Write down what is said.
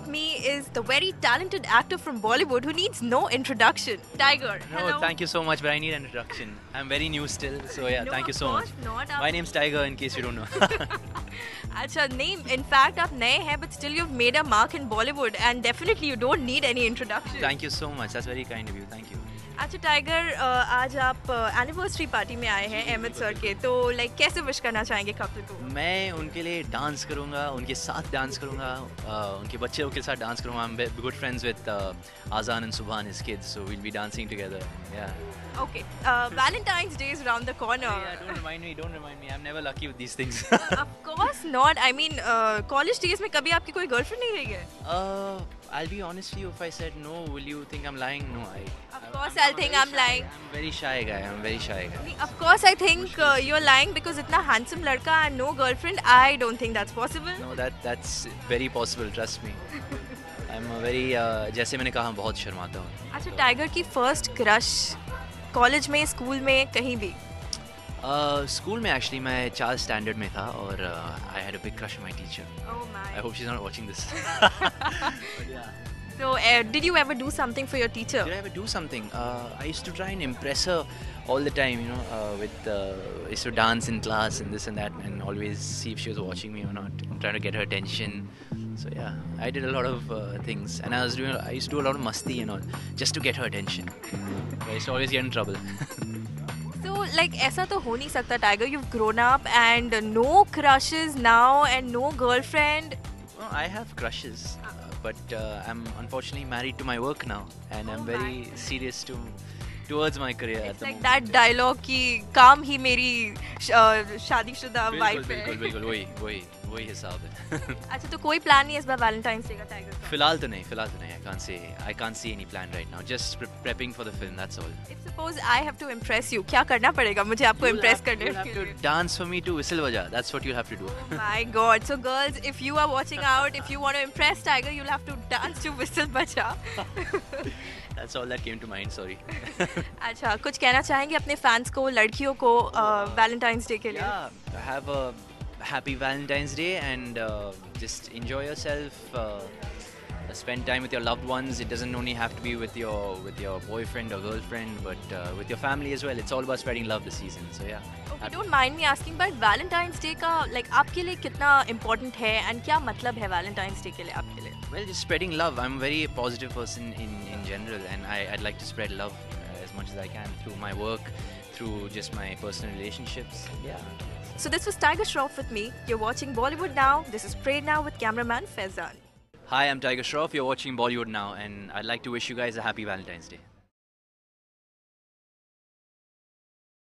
with me is the very talented actor from Bollywood who needs no introduction, Tiger. No, Hello. thank you so much, but I need an introduction. I'm very new still, so yeah, No, thank you of so much. course not. My name's Tiger, in case you don't know. अच्छा name. In fact, आप नए हैं, but still you've made a mark in Bollywood, and definitely you don't need any introduction. Thank you so much. That's very kind of you. Thank you. अच्छा टाइगर, आज आप anniversary party में आए हैं Ahmad sir के, तो लाइक कैसे विश करना चाहेंगे कपल को? मैं उनके लिए डांस करूँगा, उनके साथ डांस करूँगा, उनके बच्चों के साथ डांस करूँगा. I'm good friends with Azan and Subhan, his kids, so we'll be dancing together. Yeah. Okay. Valentine's Day is around the corner. Yeah, don't remind me. Don't remind me. I'm never lucky with these things. Of course not. I mean, college days में कभी आपकी कोई girlfriend नहीं रही है? I'll be honest with you. If I said no, will you think I'm lying? No, Of course, I'll think I'm lying. I'm very shy guy. I'm very shy guy. Of course, I think you're lying because इतना handsome लड़का and no girlfriend. I don't think that's possible. No, that's very possible. Trust me. I'm a very जैसे मैंने कहा बहुत शर्माता हूँ. अच्छा tiger की first crush college में, स्कूल में, कहीं भी? स्कूल में एक्चुअली मैं 4th स्टैंडर्ड में था और I had a big crush on my teacher. Oh my. I hope she's not watching this. But yeah. So, did you ever do something for your teacher? Did I ever do something? I used to try and impress her all the time, you know, with I used to dance in class and this and that, and always see if she was watching me or not, and trying to get her attention. So yeah, I did a lot of things, and I used to do a lot of masti and all, just to get her attention. I used to always get in trouble. So, like ऐसा तो हो नहीं सकता Tiger. You've grown up and no crushes now and no girlfriend. No, I have crushes, but I'm unfortunately married to my work now, and I'm very serious towards my career at It's the like moment. that dialogue कि काम ही मेरी शादीशुदा wife है. बिल्कुल वही हिसाब है. अच्छा तो कोई प्लान नहीं है इस बार वैलेंटाइंस डे का टाइगर का? फिलहाल तो नहीं. I can't see any plan right now. Just prepping for the film. That's all. If suppose I have to impress you, क्या करना पड़ेगा मुझे आपको impress करने You'll have के to लिए? dance for me to whistle baja. That's what you have to do. My God. So girls, if you are watching out, if you want to impress Tiger, you'll have to dance to Whistle Bacha. That's all that came to mind. Sorry. अच्छा कुछ कहना चाहेंगे अपने fans को, लड़कियों को Valentine's day के लिए? Yeah. Have a happy Valentine's Day and just enjoy yourself. Spend time with your loved ones. It doesn't only have to be with your boyfriend or girlfriend, but with your family as well. It's all about spreading love this season. So yeah. Okay, don't mind me asking, but Valentine's Day का like आपके लिए कितना important है and क्या मतलब है Valentine's Day के लिए आपके लिए? Well, just spreading love. I'm a very positive person in general, and I'd like to spread love as much as I can through my work, through just my personal relationships. Yeah. So this was Tiger Shroff with me. You're watching Bollywood Now. This is Pray Now with cameraman Faizan. Hi, I'm Tiger Shroff. You're watching Bollywood Now, and I'd like to wish you guys a happy Valentine's Day.